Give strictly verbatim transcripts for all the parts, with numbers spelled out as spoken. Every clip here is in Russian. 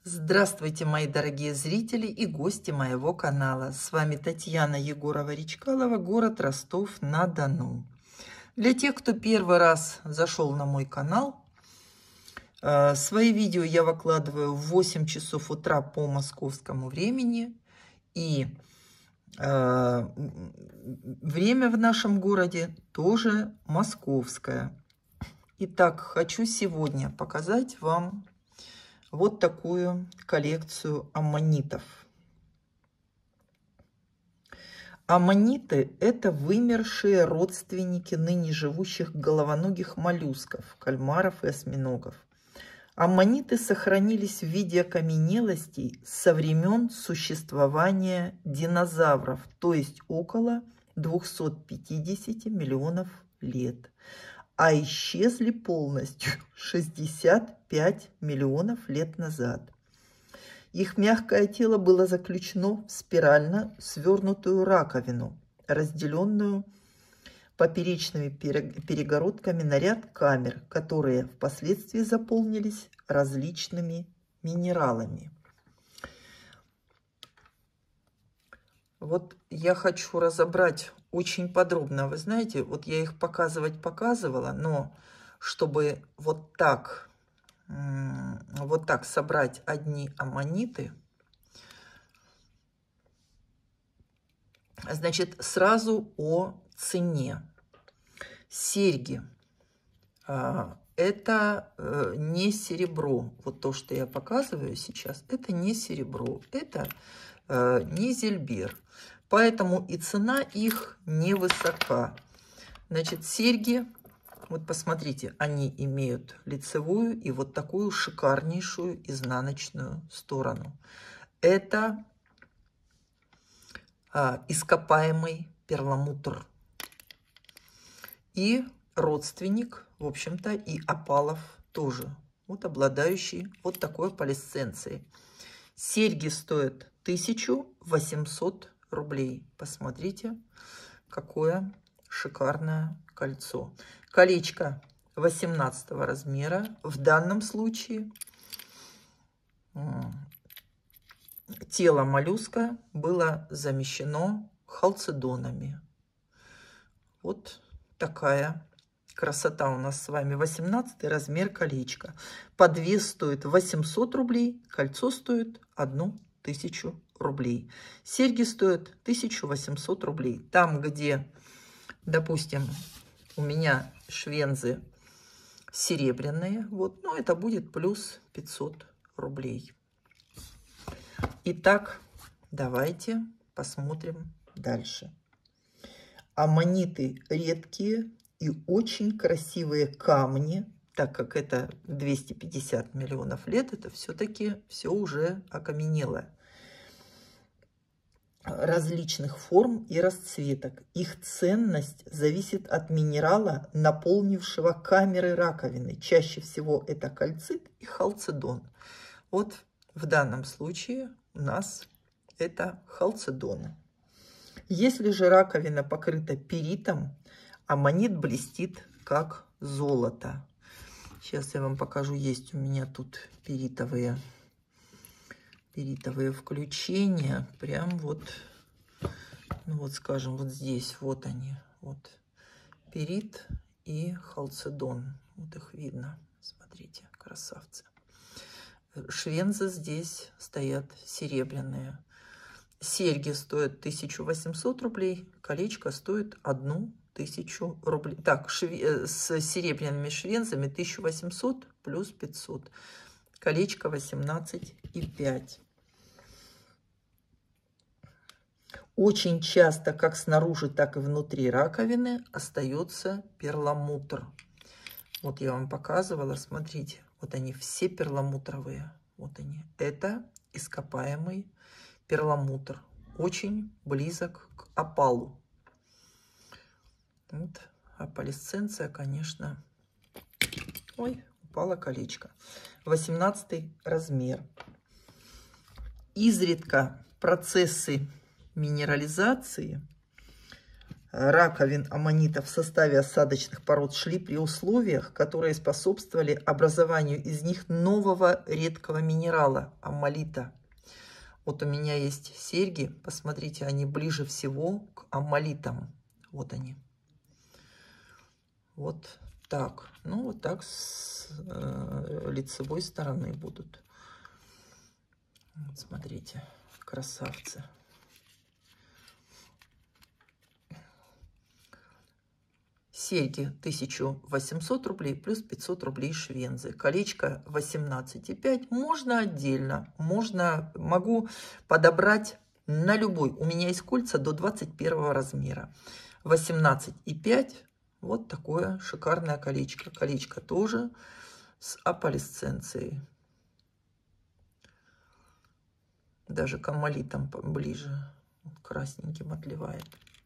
Здравствуйте, мои дорогие зрители и гости моего канала. С вами Татьяна Егорова-Речкалова, город Ростов-на-Дону. Для тех, кто первый раз зашел на мой канал, свои видео я выкладываю в восемь часов утра по московскому времени. И время в нашем городе тоже московское. Итак, хочу сегодня показать вам вот такую коллекцию аммонитов. Аммониты – это вымершие родственники ныне живущих головоногих моллюсков, кальмаров и осьминогов. Аммониты сохранились в виде окаменелостей со времен существования динозавров, то есть около двухсот пятидесяти миллионов лет. А исчезли полностью шестьдесят пять миллионов лет назад. Их мягкое тело было заключено в спирально свернутую раковину, разделенную поперечными перегородками на ряд камер, которые впоследствии заполнились различными минералами. Вот я хочу разобрать очень подробно. Вы знаете, вот я их показывать показывала, но чтобы вот так, вот так собрать одни аммониты, значит, сразу о цене. Серьги. Это не серебро. Вот то, что я показываю сейчас, это не серебро. Это не зельбер. Поэтому и цена их невысока. Значит, серьги, вот посмотрите, они имеют лицевую и вот такую шикарнейшую изнаночную сторону. Это а, ископаемый перламутр. И родственник, в общем-то, и опалов тоже. Вот обладающий вот такой полисценцией. Серьги стоят тысячу восемьсот рублей. Посмотрите, какое шикарное кольцо. Колечко восемнадцатого размера. В данном случае тело моллюска было замещено халцедонами. Вот такая красота у нас с вами. восемнадцатый размер колечка. Подвес стоит восемьсот рублей. Кольцо стоит одну тысячу рублей. Серьги стоят тысячу восемьсот рублей. Там, где, допустим, у меня швензы серебряные, вот, ну, это будет плюс пятьсот рублей. Итак, давайте посмотрим дальше. Аммониты редкие и очень красивые камни, так как это двести пятьдесят миллионов лет, это все-таки все уже окаменело. Различных форм и расцветок. Их ценность зависит от минерала, наполнившего камеры раковины. Чаще всего это кальцит и халцедон. Вот в данном случае у нас это халцедон. Если же раковина покрыта перитом, аммонит блестит как золото. Сейчас я вам покажу. Есть у меня тут перитовые перитовые включения. Прям вот, ну вот скажем, вот здесь вот они. Вот перит и халцедон. Вот их видно. Смотрите, красавцы. Швензы здесь стоят серебряные. Серьги стоят тысячу восемьсот рублей. Колечко стоит одну тысячу рублей. Так, шве... с серебряными швензами тысяча восемьсот плюс пятьсот. Колечко восемнадцать и пять. Очень часто, как снаружи, так и внутри раковины, остается перламутр. Вот я вам показывала, смотрите. Вот они все перламутровые. Вот они. Это ископаемый перламутр. Очень близок к опалу. Вот аполисценция, конечно. Ой, упало колечко. восемнадцатый размер. Изредка процессы минерализации раковин аммонита в составе осадочных пород шли при условиях, которые способствовали образованию из них нового редкого минерала аммолита. Вот у меня есть серьги, посмотрите, они ближе всего к аммолитам. Вот они. Вот так. Ну, вот так с э, лицевой стороны будут. Вот, смотрите, красавцы. Серьги тысяча восемьсот рублей плюс пятьсот рублей швензы. Колечко восемнадцать и пять. Можно отдельно. Можно, могу подобрать на любой. У меня есть кольца до двадцать первого размера. восемнадцать и пять. Вот такое шикарное колечко. Колечко тоже с аполисценцией. Даже к аммолитам ближе. Красненьким отливает.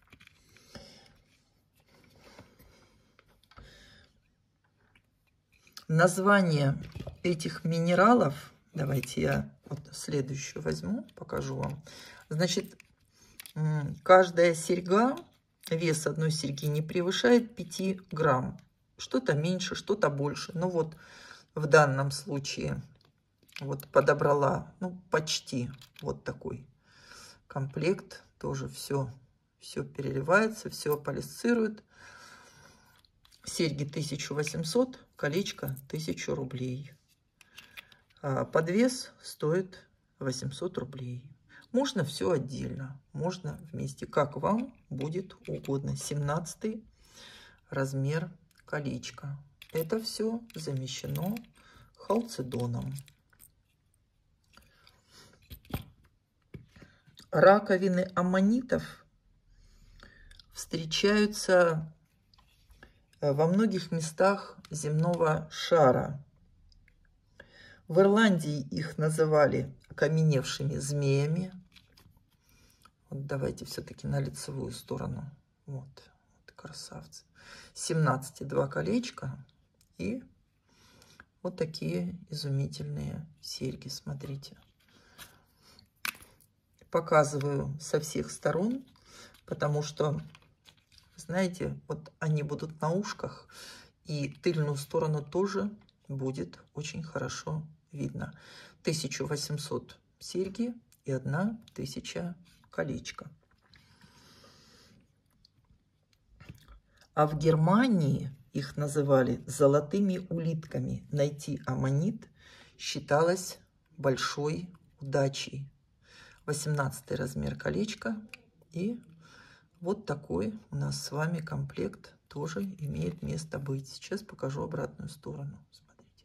Название этих минералов, давайте я вот следующую возьму, покажу вам. Значит, каждая серьга, вес одной серьги не превышает пяти грамм. Что-то меньше, что-то больше. Ну вот в данном случае вот подобрала, ну почти вот такой комплект. Тоже все, все переливается, все аполисцирует. Серьги тысяча восемьсот, колечко тысяча рублей. А подвес стоит восемьсот рублей. Можно все отдельно, можно вместе, как вам будет угодно. семнадцатый размер колечка. Это все замещено халцедоном. Раковины аммонитов встречаются во многих местах земного шара. В Ирландии их называли окаменевшими змеями. Вот давайте все-таки на лицевую сторону. Вот, вот красавцы. семнадцать, два колечка и вот такие изумительные серьги. Смотрите. Показываю со всех сторон, потому что, знаете, вот они будут на ушках, и тыльную сторону тоже будет очень хорошо видно. тысяча восемьсот серьги и одна тысяча колечко. А в Германии их называли золотыми улитками. Найти аммонит считалось большой удачей. восемнадцатый размер колечка. И вот такой у нас с вами комплект тоже имеет место быть. Сейчас покажу обратную сторону. Смотрите.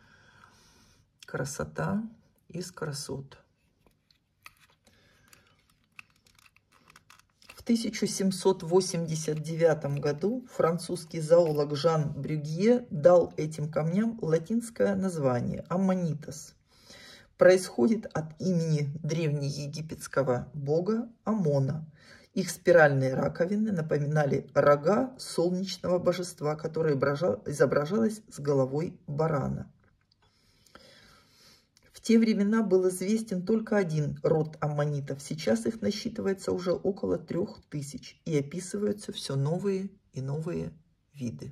Красота из красот. В тысяча семьсот восемьдесят девятом году французский зоолог Жан Брюгье дал этим камням латинское название аммонитос. Происходит от имени древнеегипетского бога Амона. Их спиральные раковины напоминали рога солнечного божества, которое изображалось с головой барана. В те времена был известен только один род аммонитов. Сейчас их насчитывается уже около трех тысяч. И описываются все новые и новые виды.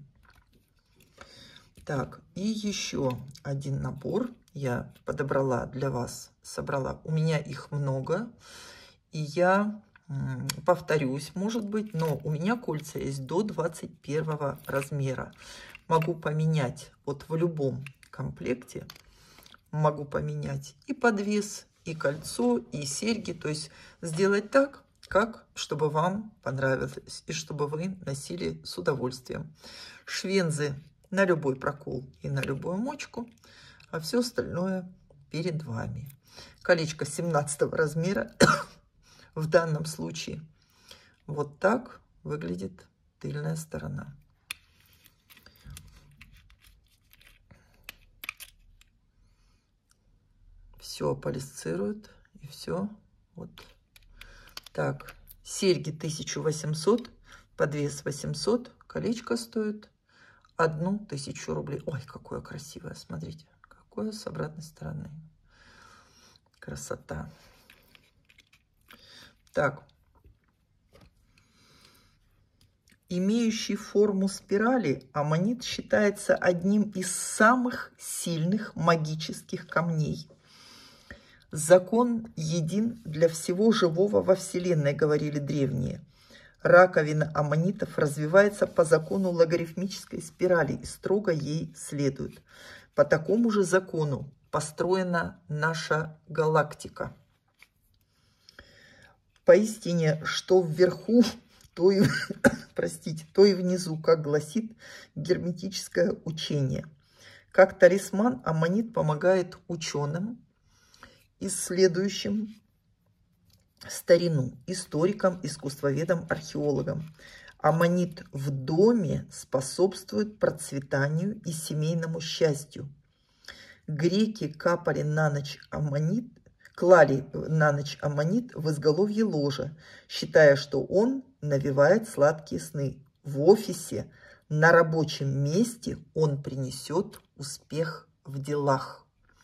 Так, и еще один набор я подобрала для вас, собрала. У меня их много, и я повторюсь, может быть, но у меня кольца есть до двадцать первого размера. Могу поменять вот в любом комплекте, могу поменять и подвес, и кольцо, и серьги, то есть сделать так, как, чтобы вам понравилось, и чтобы вы носили с удовольствием. Швензы на любой прокол и на любую мочку, а все остальное перед вами. Колечко семнадцатого размера. В данном случае вот так выглядит тыльная сторона. Все аполисцирует и все вот так. Серьги тысяча восемьсот, подвес восемьсот, колечко стоит одну тысячу рублей. Ой, какое красивое, смотрите, какое с обратной стороны. Красота. Так. имеющий форму спирали, аммонит считается одним из самых сильных магических камней. Закон един для всего живого во Вселенной, говорили древние. Раковина аммонитов развивается по закону логарифмической спирали и строго ей следует. По такому же закону построена наша галактика. Поистине, что вверху, то и, простите, то и внизу, как гласит герметическое учение. Как талисман аммонит помогает ученым, исследующим старину, историкам, искусствоведам, археологам. Аммонит в доме способствует процветанию и семейному счастью. Греки капали на ночь аммонит, клали на ночь аммонит в изголовье ложа, считая, что он навевает сладкие сны. В офисе, на рабочем месте он принесет успех в делах.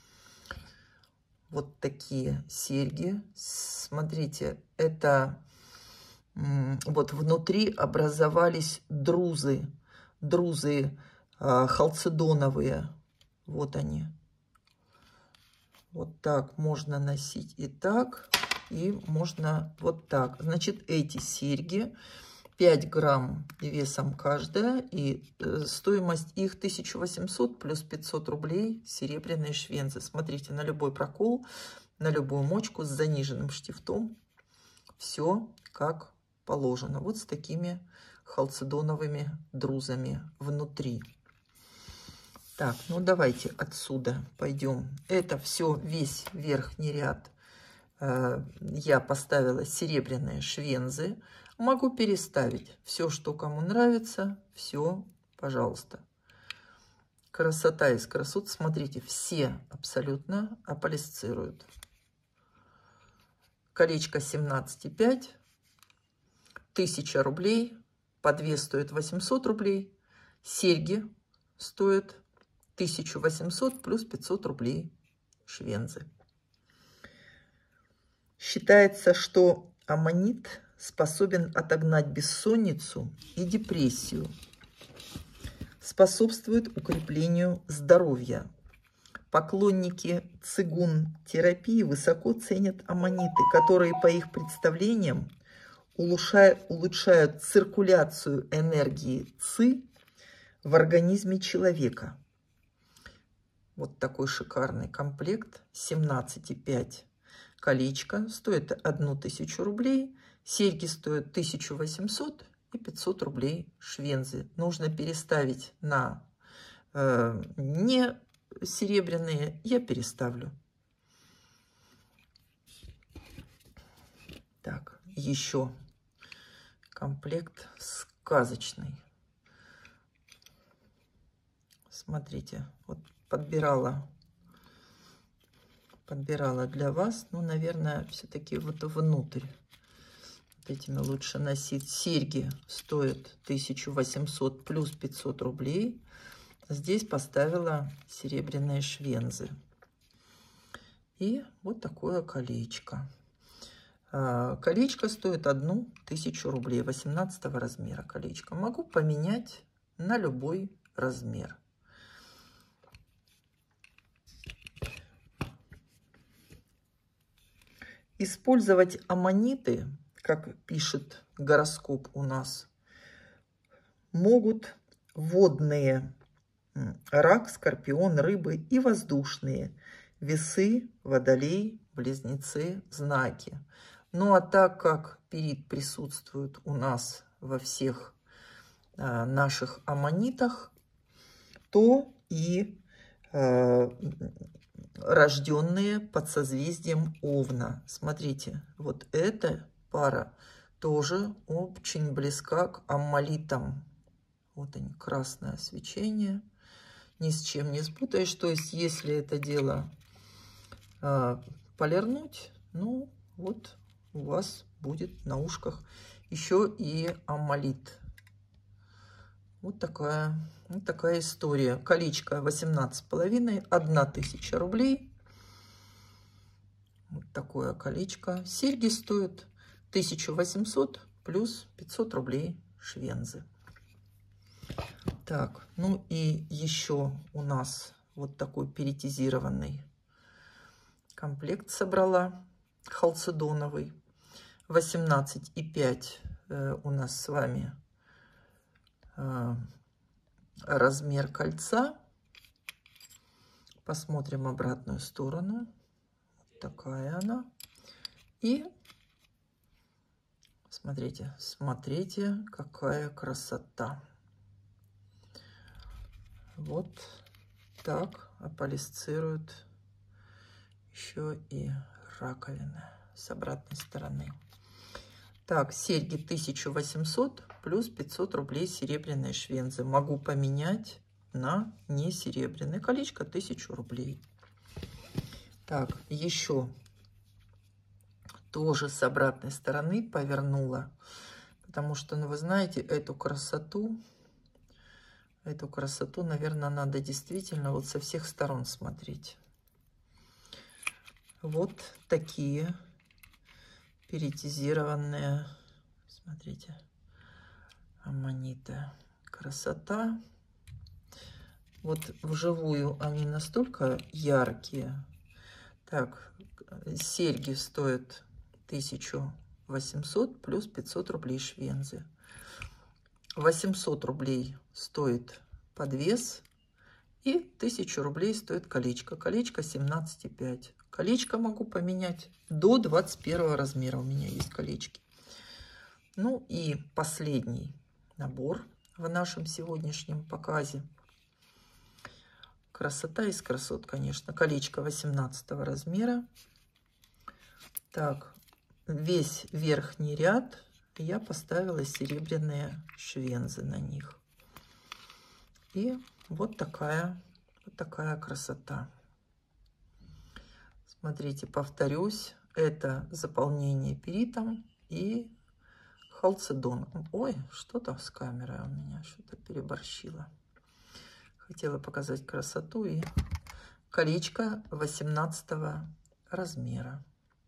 Вот такие серьги. Смотрите, это вот внутри образовались друзы, друзы э, халцедоновые. Вот они. Вот так можно носить и так, и можно вот так. Значит, эти серьги пять грамм весом каждая, и стоимость их тысяча восемьсот плюс пятьсот рублей, серебряные швензы. Смотрите, на любой прокол, на любую мочку с заниженным штифтом. Все как положено. Вот с такими халцедоновыми друзами внутри. Так, ну давайте отсюда пойдем. Это все, весь верхний ряд э, я поставила серебряные швензы. Могу переставить все, что кому нравится, все, пожалуйста. Красота из красот. Смотрите, все абсолютно аполисцируют. Колечко семнадцать и пять, тысяча рублей, подвес стоит восемьсот рублей, серьги стоят тысяча восемьсот плюс пятьсот рублей швензы. Считается, что аммонит способен отогнать бессонницу и депрессию, способствует укреплению здоровья. Поклонники цигун-терапии высоко ценят аммониты, которые, по их представлениям, улучшают, улучшают циркуляцию энергии ци в организме человека. Вот такой шикарный комплект, семнадцать и пять колечко, стоит тысячу рублей. Серьги стоят тысячу восемьсот и пятьсот рублей швензы. Нужно переставить на э, не серебряные. Я переставлю. Так, еще комплект сказочный. Смотрите, вот подбирала, подбирала для вас. Ну, наверное, все-таки вот внутрь. Этими лучше носить. Серьги стоят тысячу восемьсот плюс пятьсот рублей. Здесь поставила серебряные швензы. И вот такое колечко. Колечко стоит тысячу рублей, восемнадцатого размера колечко. Могу поменять на любой размер. Использовать аммониты, как пишет гороскоп у нас, могут водные: рак, скорпион, рыбы, и воздушные: весы, водолей, близнецы, знаки. Ну а так как перит присутствует у нас во всех а, наших аммонитах, то и а, рожденные под созвездием Овна. Смотрите, вот эта пара тоже очень близка к аммолитам. Вот они, красное свечение. Ни с чем не спутаешь. То есть, если это дело э, полирнуть, ну, вот у вас будет на ушках еще и аммолит. Вот такая, вот такая история. Колечко восемнадцать с половиной, тысяча рублей. Вот такое колечко. Серьги стоят тысячу восемьсот плюс пятьсот рублей швензы. Так, ну и еще у нас вот такой перетизированный комплект собрала, халцедоновый. восемнадцать и пять э, у нас с вами э, размер кольца. Посмотрим обратную сторону. Вот такая она. И смотрите, смотрите, какая красота. Вот так аполисцируют еще и раковины с обратной стороны. Так, серьги тысяча восемьсот плюс пятьсот рублей серебряные швензы. Могу поменять на не серебряное. Колечко тысячу рублей. Так, еще тоже с обратной стороны повернула. Потому что, ну вы знаете, эту красоту, эту красоту, наверное, надо действительно вот со всех сторон смотреть. Вот такие перетизированные, смотрите, аммониты. Красота. Вот вживую они настолько яркие. Так, серьги стоят тысячу восемьсот плюс пятьсот рублей швензы. восемьсот рублей стоит подвес. И тысячу рублей стоит колечко. Колечко семнадцать и пять. Колечко могу поменять до двадцать первого размера. У меня есть колечки. Ну и последний набор в нашем сегодняшнем показе. Красота из красот, конечно. Колечко восемнадцатого размера. Так, весь верхний ряд я поставила серебряные швензы на них. И вот такая, вот такая красота. Смотрите, повторюсь, это заполнение перитом и халцедоном. Ой, что-то с камерой у меня, что-то переборщила. Хотела показать красоту. И колечко восемнадцатого размера.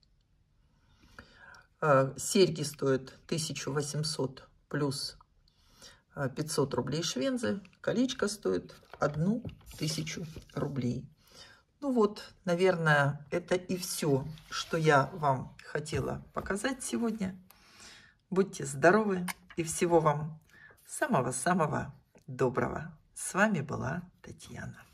Серьги стоят тысяча восемьсот плюс пятьсот рублей швензы. Колечко стоит одну тысячу рублей. Ну вот, наверное, это и все, что я вам хотела показать сегодня. Будьте здоровы и всего вам самого-самого доброго. С вами была Татьяна.